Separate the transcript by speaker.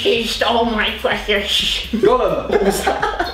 Speaker 1: taste all my precious.
Speaker 2: Gollum, what was that?